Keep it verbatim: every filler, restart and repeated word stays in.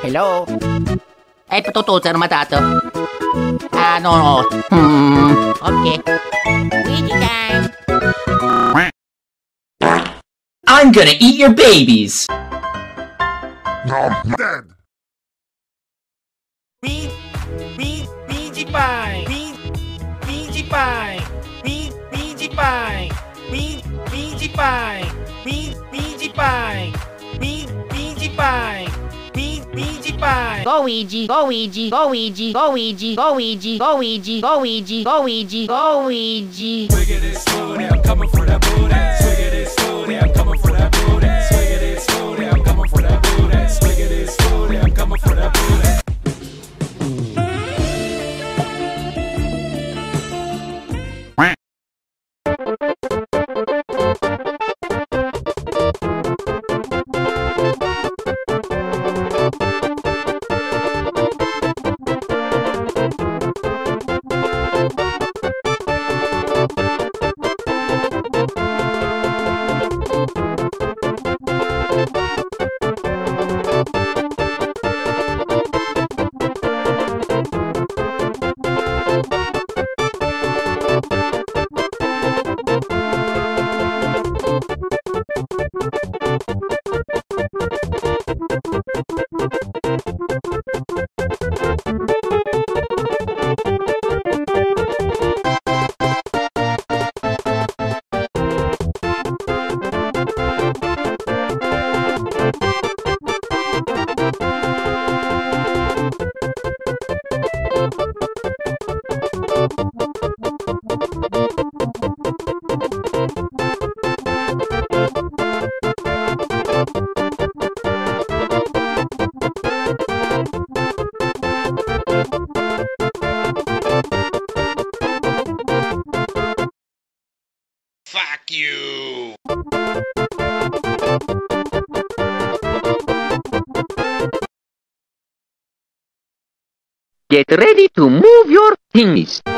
Hello? Eh, Totozzi, hanno matato. Ah, no, no. Mm, ok. Luigi time. I'm gonna eat your babies! No, dead! Mi, mi, Luigi Pie! Mi, Luigi Pie! Mi, Luigi Pie! Mi, Luigi Pie! Mi, Luigi Pie! Mi, Luigi Pie! Mi, Luigi Pie! Go Luigi, go Luigi, go Luigi, go Luigi, go Luigi, go Luigi, go Luigi, go Luigi, go Luigi. Swiggy this slowly, I'm coming for that booty. Swiggy this slowly, I'm coming for that booty. Swiggy this slowly, I'm coming for that booty. Swiggy this slowly, I'm coming for that booty. Fuck you! Get ready to move your thingies.